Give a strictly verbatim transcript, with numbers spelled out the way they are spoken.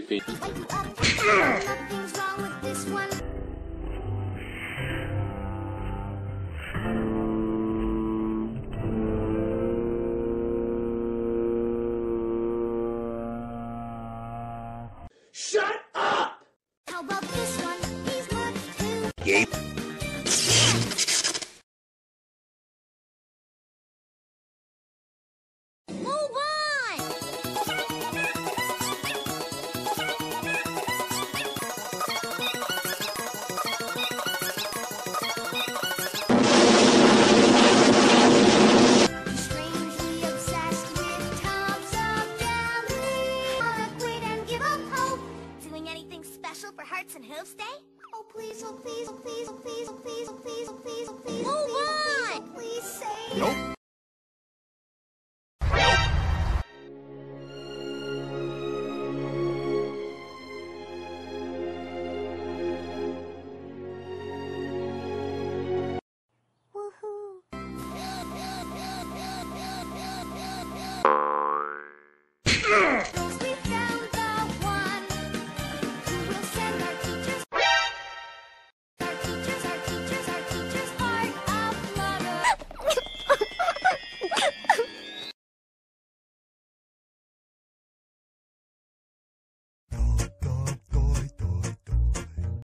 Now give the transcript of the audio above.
P. Nothing's wrong with this one. Shut up! How about this one? He's worth two. Yep. Move on! Strangely obsessed with tubs of jelly. Wanna quit and give up hope. Doing anything special for Hearts and Hooves Day? Oh please, oh please, oh please, oh please, oh please, oh please, oh please. Move on! Please say. Nope.